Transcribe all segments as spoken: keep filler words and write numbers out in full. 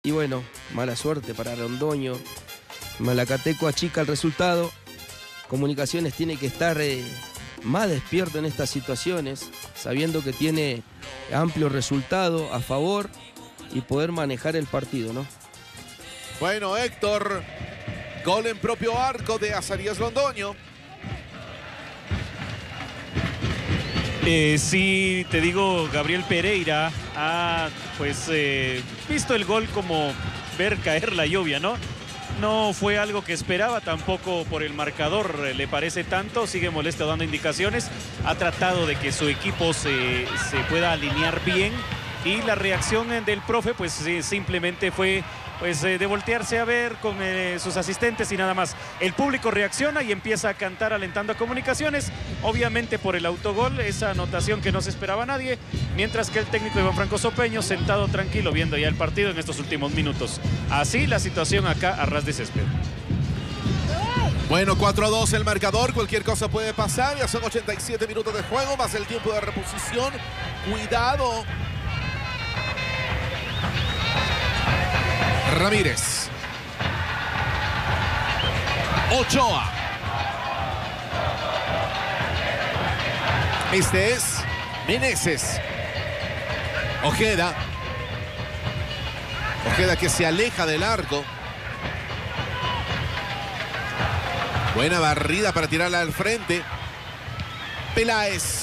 Y bueno, mala suerte para Londoño. Malacateco achica el resultado. Comunicaciones tiene que estar eh, más despierto en estas situaciones, sabiendo que tiene amplio resultado a favor y poder manejar el partido, ¿no? Bueno, Héctor, gol en propio arco de Azarías Londoño. Eh, sí, te digo, Gabriel Pereira ha pues eh, visto el gol como ver caer la lluvia, ¿no? No fue algo que esperaba, tampoco por el marcador le parece tanto, sigue molesto dando indicaciones, ha tratado de que su equipo se, se pueda alinear bien y la reacción del profe pues sí, simplemente fue pues eh, de voltearse a ver con eh, sus asistentes y nada más. El público reacciona y empieza a cantar alentando a Comunicaciones, obviamente por el autogol, esa anotación que no se esperaba a nadie, mientras que el técnico Iván Franco Sopeño sentado tranquilo viendo ya el partido en estos últimos minutos. Así la situación acá a ras de césped. Bueno, cuatro a dos el marcador, cualquier cosa puede pasar, ya son ochenta y siete minutos de juego, más el tiempo de reposición. Cuidado. Ramírez. Ochoa. Este es Meneses. Ojeda. Ojeda que se aleja del arco. Buena barrida para tirarla al frente. Peláez.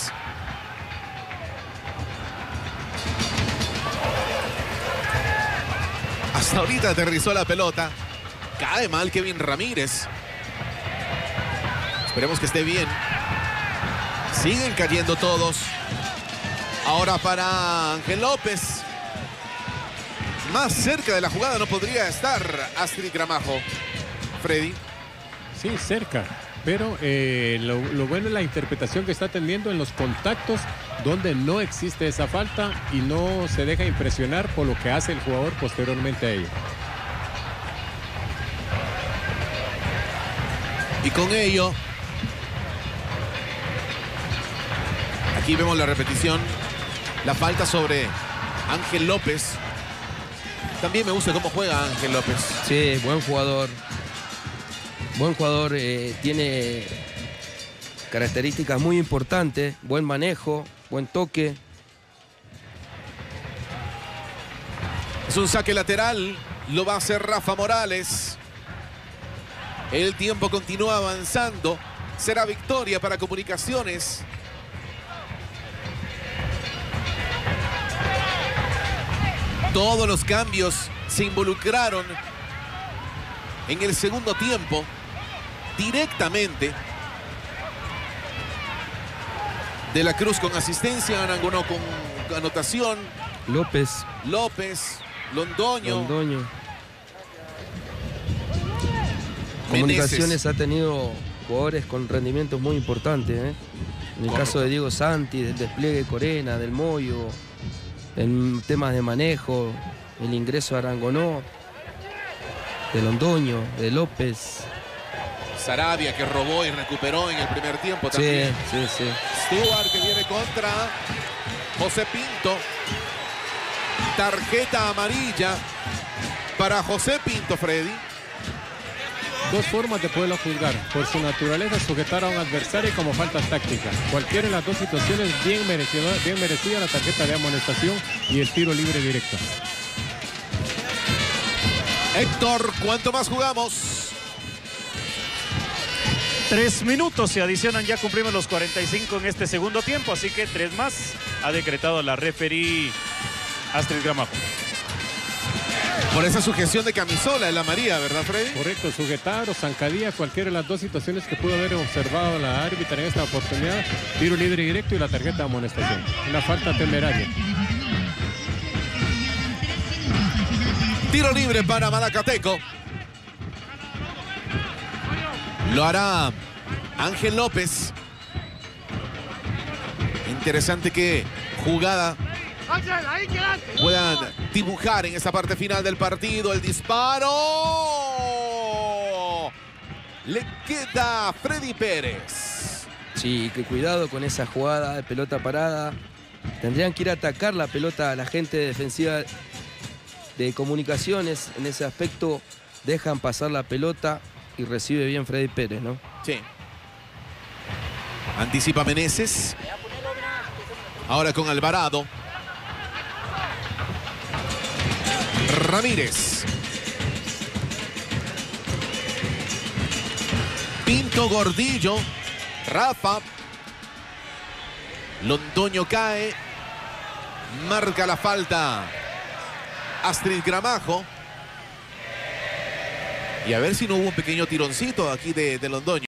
Hasta ahorita aterrizó la pelota. Cae mal Kevin Ramírez. Esperemos que esté bien. Siguen cayendo todos. Ahora para Ángel López. Más cerca de la jugada no podría estar Astrid Gramajo. Freddy. Sí, cerca. Pero eh, lo, lo bueno es la interpretación que está teniendo en los contactos donde no existe esa falta y no se deja impresionar por lo que hace el jugador posteriormente a ello. Y con ello, aquí vemos la repetición, la falta sobre Ángel López. También me gusta cómo juega Ángel López. Sí, buen jugador. Buen jugador, eh, tiene características muy importantes, buen manejo, buen toque. Es un saque lateral, lo va a hacer Rafa Morales. El tiempo continúa avanzando, será victoria para Comunicaciones. Todos los cambios se involucraron en el segundo tiempo. Directamente De la Cruz con asistencia, Arangonó con anotación, López, López, Londoño, Londoño. Comunicaciones ha tenido jugadores con rendimientos muy importantes, ¿eh? En el Correcto. caso de Diego Santi, del despliegue de Corena, del Moyo, en temas de manejo, el ingreso de Arangonó, de Londoño, de López. Sarabia que robó y recuperó en el primer tiempo Sí, también. sí, sí. Stewart que viene contra José Pinto. Tarjeta amarilla para José Pinto, Freddy. Dos formas de poderlo juzgar. Por su naturaleza, sujetar a un adversario y como falta táctica. Cualquiera de las dos situaciones bien merecida, bien merecida la tarjeta de amonestación y el tiro libre directo. Héctor, ¿cuánto más jugamos? Tres minutos se adicionan, ya cumplimos los cuarenta y cinco en este segundo tiempo, así que tres más ha decretado la referí Astrid Gramajo. Por esa sujeción de camisola en la María, ¿verdad, Freddy? Correcto, sujetar o zancadilla, cualquiera de las dos situaciones que pudo haber observado la árbitra en esta oportunidad. Tiro libre directo y la tarjeta de amonestación. Una falta temeraria. Tiro libre para Malacateco. Lo hará Ángel López. Interesante que jugada puedan dibujar en esa parte final del partido. El disparo. Le queda a Freddy Pérez. Sí, que cuidado con esa jugada de pelota parada. Tendrían que ir a atacar la pelota a la gente defensiva de Comunicaciones. En ese aspecto dejan pasar la pelota y recibe bien Freddy Pérez, ¿no? Sí. Anticipa Meneses. Ahora con Alvarado. Ramírez. Pinto, Gordillo. Rafa. Londoño cae. Marca la falta Astrid Gramajo. Y a ver si no hubo un pequeño tironcito aquí de, de Londoño.